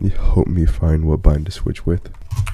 Help me find what bind to switch with.